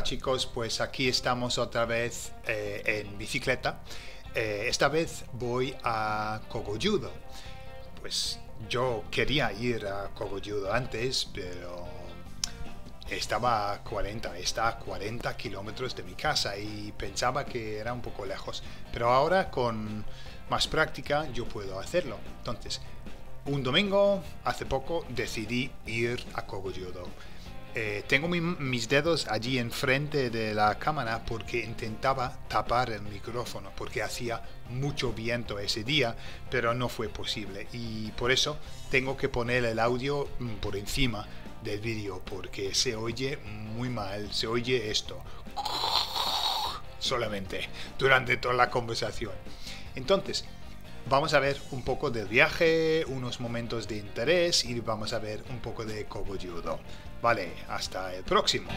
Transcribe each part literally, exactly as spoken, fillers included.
chicos, pues aquí estamos otra vez eh, en bicicleta. Eh, esta vez voy a Cogolludo. Pues yo quería ir a Cogolludo antes, pero estaba a cuarenta, está a cuarenta kilómetros de mi casa y pensaba que era un poco lejos. Pero ahora con más práctica yo puedo hacerlo. Entonces, un domingo, hace poco, decidí ir a Cogolludo. Eh, tengo mi, mis dedos allí enfrente de la cámara porque intentaba tapar el micrófono porque hacía mucho viento ese día, pero no fue posible y por eso tengo que poner el audio por encima del vídeo porque se oye muy mal, se oye esto solamente durante toda la conversación. Entonces, vamos a ver un poco del viaje, unos momentos de interés y vamos a ver un poco de Cogolludo. Vale, hasta el próximo.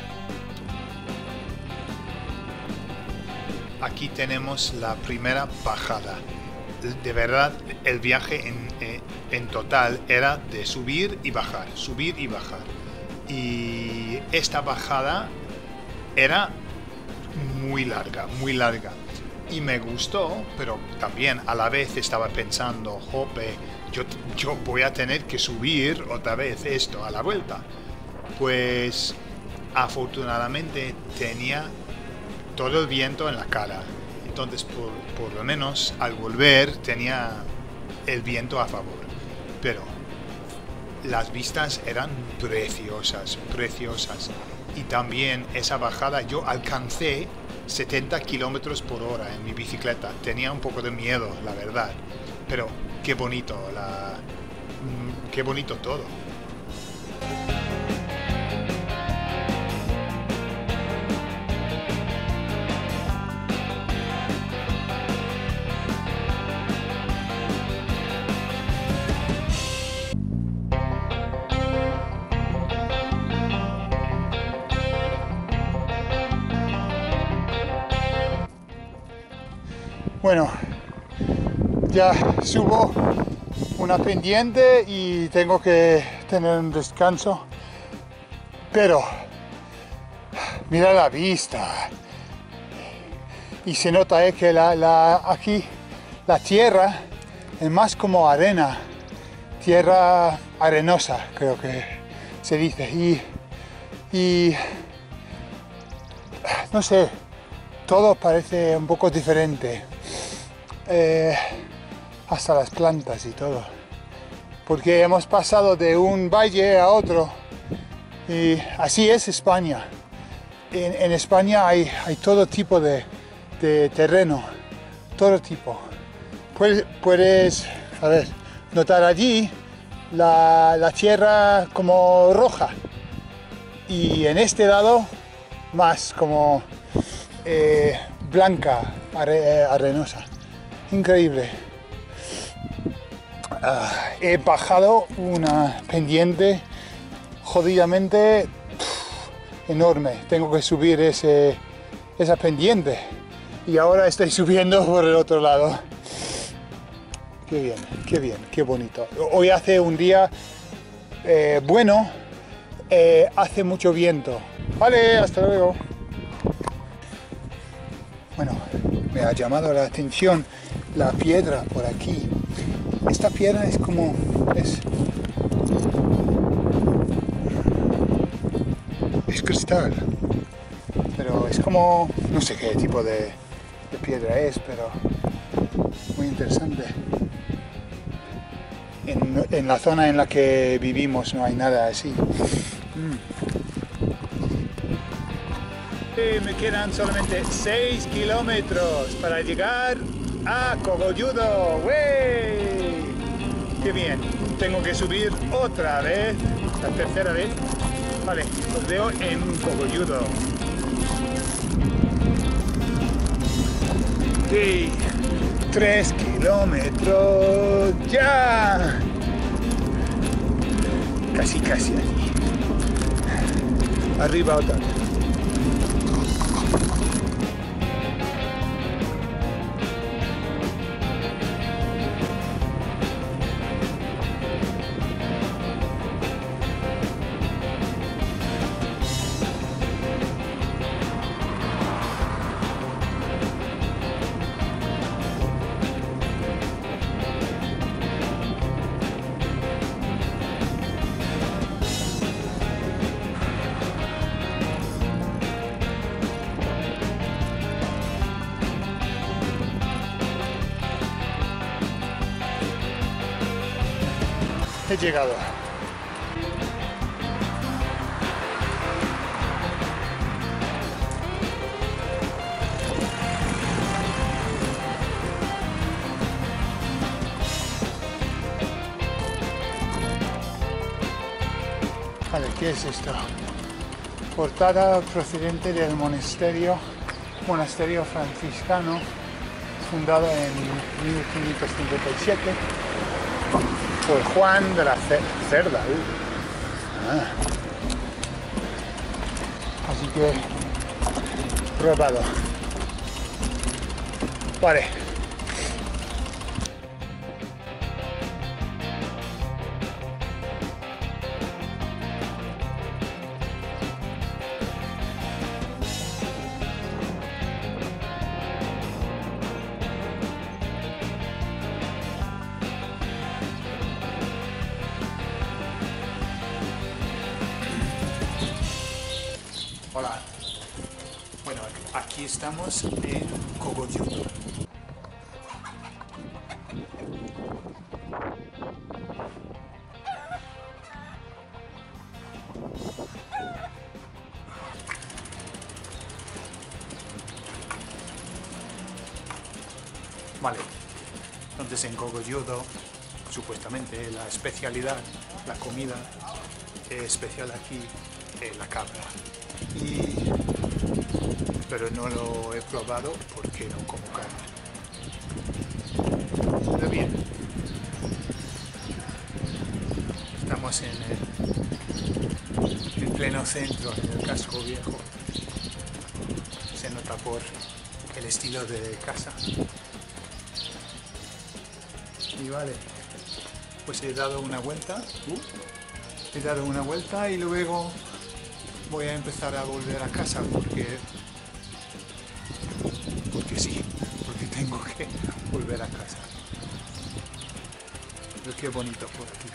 Aquí tenemos la primera bajada. De verdad, el viaje en, en total era de subir y bajar, subir y bajar. Y esta bajada era muy larga, muy larga. Y me gustó, pero también a la vez estaba pensando, jope, yo, yo voy a tener que subir otra vez esto a la vuelta. Pues afortunadamente tenía todo el viento en la cara. Entonces por, por lo menos al volver tenía el viento a favor. Pero las vistas eran preciosas, preciosas. Y también esa bajada yo alcancé setenta kilómetros por hora en mi bicicleta. Tenía un poco de miedo, la verdad. Pero qué bonito, la... qué bonito todo. Bueno, ya subo una pendiente y tengo que tener un descanso, pero mira la vista y se nota eh, que la, la, aquí la tierra es más como arena, tierra arenosa creo que se dice y, y no sé, todo parece un poco diferente. Eh, hasta las plantas y todo, porque hemos pasado de un valle a otro y así es España. En, en España hay, hay todo tipo de, de terreno, todo tipo. Puedes, puedes a ver, notar allí la, la tierra como roja y en este lado más como eh, blanca, are, arenosa. Increíble. Uh, he bajado una pendiente jodidamente pff, enorme. Tengo que subir ese, esa pendiente. Y ahora estoy subiendo por el otro lado. Qué bien, qué bien, qué bonito. Hoy hace un día eh, bueno, eh, hace mucho viento. Vale, hasta luego. Bueno, me ha llamado la atención la piedra por aquí. Esta piedra es como es, es cristal, pero es como no sé qué tipo de, de piedra es, pero muy interesante. En, en la zona en la que vivimos no hay nada así. Mm. Me quedan solamente seis kilómetros para llegar a Cogolludo. ¡Wey! ¡Qué bien! Tengo que subir otra vez, la tercera vez. Vale, os veo en Cogolludo. Sí, tres kilómetros ya. Casi, casi allí. Arriba otra vez. he llegado. Vale, ¿qué es esto? Portada procedente del monasterio, monasterio franciscano, fundado en mil quinientos cincuenta y siete por Juan de la Cerda. Ah. Así que, probado. Vale. Hola, bueno, aquí estamos en Cogollito. Vale, entonces en Cogollito, supuestamente la especialidad, la comida especial aquí es la cabra. Y, pero no lo he probado porque no como carne. Pero bien, estamos en el, en pleno centro, en el casco viejo. Se nota por el estilo de casa. Y vale, pues he dado una vuelta. Uh, he dado una vuelta y luego voy a empezar a volver a casa porque porque sí, porque tengo que volver a casa. Pero qué bonito por aquí.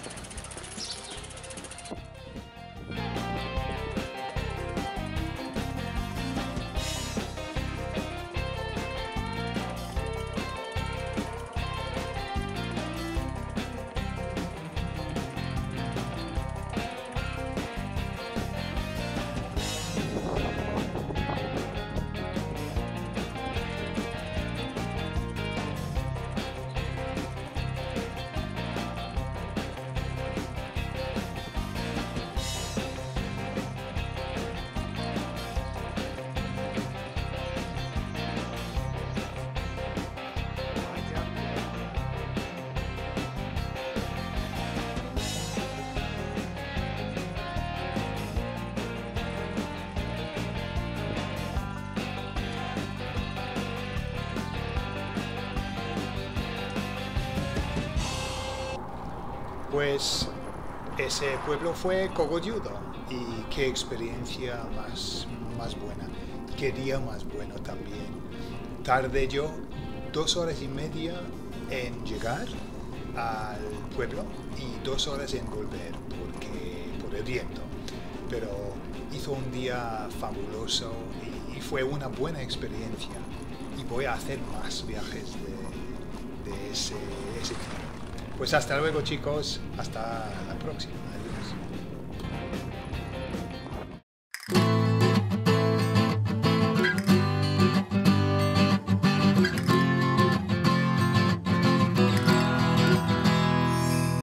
Pues ese pueblo fue Cogollito y qué experiencia más, más buena, qué día más bueno también. Tardé yo dos horas y media en llegar al pueblo y dos horas en volver porque, por el viento, pero hizo un día fabuloso y, y fue una buena experiencia y voy a hacer más viajes de, de ese, ese tipo. Pues hasta luego chicos, hasta la próxima.